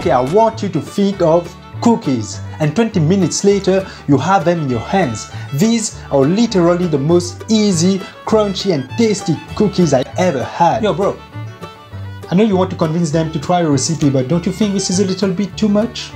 Okay, I want you to think of cookies, and 20 minutes later you have them in your hands. These are literally the most easy, crunchy and tasty cookies I ever had. Yo bro, I know you want to convince them to try a recipe, but don't you think this is a little bit too much?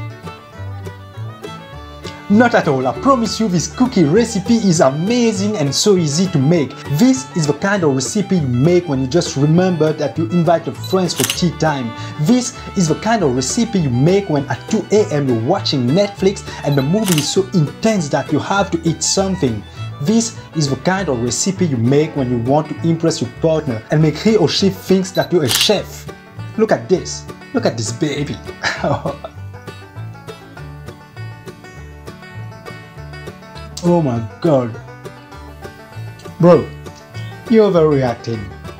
Not at all. I promise you this cookie recipe is amazing and so easy to make. This is the kind of recipe you make when you just remember that you invite your friends for tea time. This is the kind of recipe you make when at 2 AM you're watching Netflix and the movie is so intense that you have to eat something. This is the kind of recipe you make when you want to impress your partner and make he or she thinks that you're a chef. Look at this. Look at this baby. Oh my god. Bro, you're overreacting.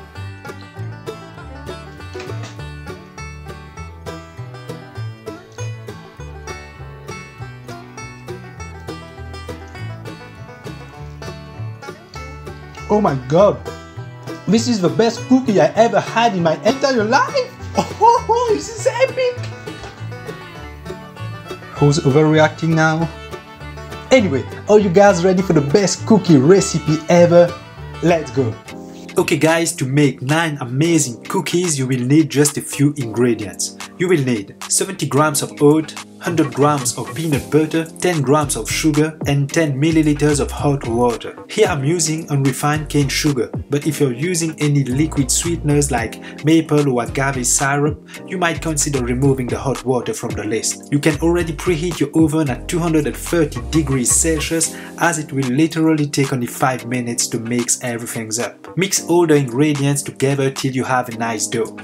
Oh my god. This is the best cookie I ever had in my entire life. Oh, this is epic. Who's overreacting now? Anyway, are you guys ready for the best cookie recipe ever? Let's go! Okay guys, to make 9 amazing cookies you will need just a few ingredients. You will need 70 grams of oat, 100 grams of peanut butter, 10 grams of sugar and 10 milliliters of hot water. Here I'm using unrefined cane sugar, but if you're using any liquid sweeteners like maple or agave syrup, you might consider removing the hot water from the list. You can already preheat your oven at 230 degrees Celsius as it will literally take only 5 minutes to mix everything up. Mix all the ingredients together till you have a nice dough.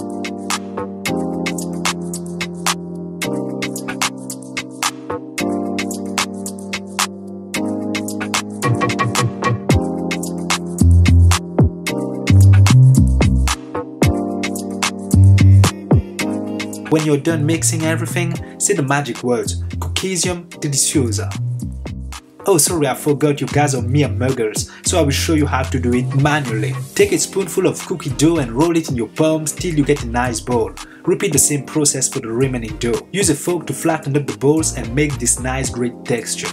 When you're done mixing everything, say the magic words, Cookiesium Deliciosa. Oh sorry, I forgot you guys are mere muggers, so I will show you how to do it manually. Take a spoonful of cookie dough and roll it in your palms till you get a nice ball. Repeat the same process for the remaining dough. Use a fork to flatten up the balls and make this nice great texture.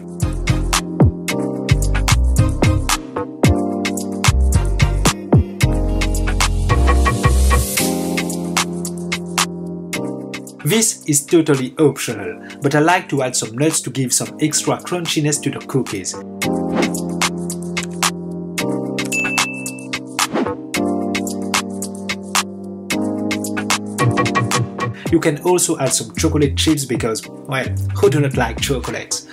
This is totally optional, but I like to add some nuts to give some extra crunchiness to the cookies. You can also add some chocolate chips because, well, who do not like chocolates?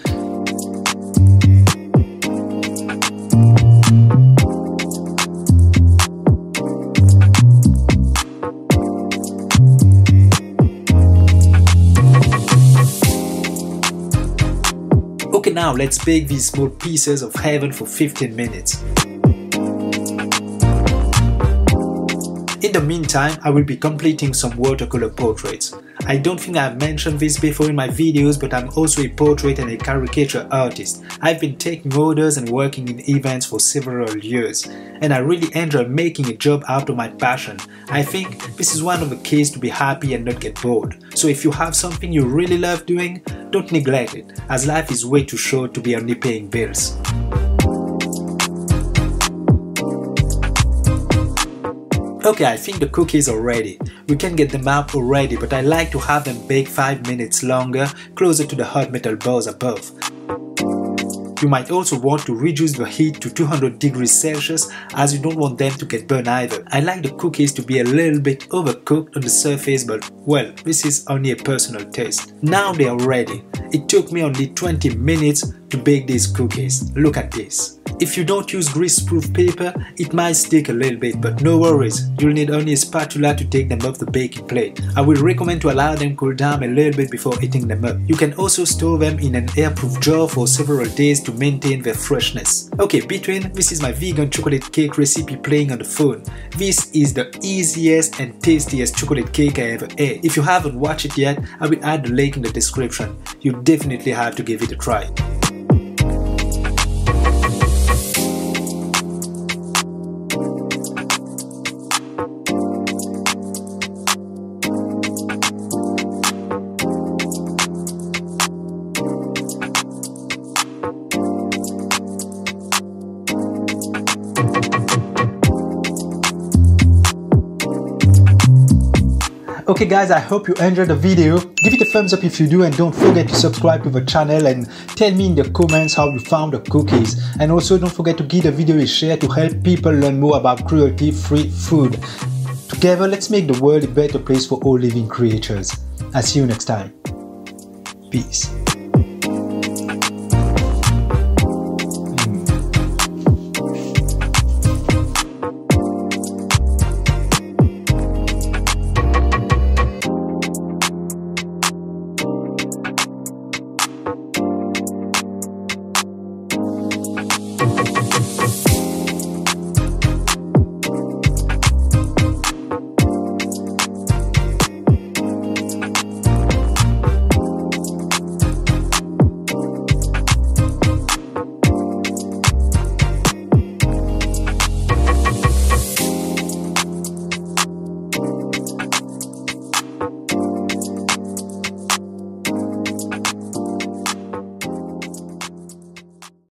Okay, now let's bake these small pieces of heaven for 15 minutes. In the meantime, I will be completing some watercolor portraits. I don't think I've mentioned this before in my videos, but I'm also a portrait and a caricature artist. I've been taking orders and working in events for several years, and I really enjoy making a job out of my passion. I think this is one of the keys to be happy and not get bored. So if you have something you really love doing, don't neglect it, as life is way too short to be only paying bills. Okay, I think the cookies are ready. We can get them out already, but I like to have them bake 5 minutes longer, closer to the hot metal bars above. You might also want to reduce the heat to 200 degrees Celsius as you don't want them to get burned either. I like the cookies to be a little bit overcooked on the surface, but well, this is only a personal taste. Now they are ready. It took me only 20 minutes to bake these cookies. Look at this. If you don't use grease-proof paper, it might stick a little bit, but no worries, you'll need only a spatula to take them off the baking plate. I will recommend to allow them cool down a little bit before heating them up. You can also store them in an airproof jar for several days to maintain their freshness. Okay, between, this is my vegan chocolate cake recipe playing on the phone. This is the easiest and tastiest chocolate cake I ever ate. If you haven't watched it yet, I will add the link in the description. You definitely have to give it a try. Okay guys, I hope you enjoyed the video. Give it a thumbs up if you do, and don't forget to subscribe to the channel and tell me in the comments how you found the cookies. And also don't forget to give the video a share to help people learn more about cruelty-free food. Together, let's make the world a better place for all living creatures. I'll see you next time. Peace.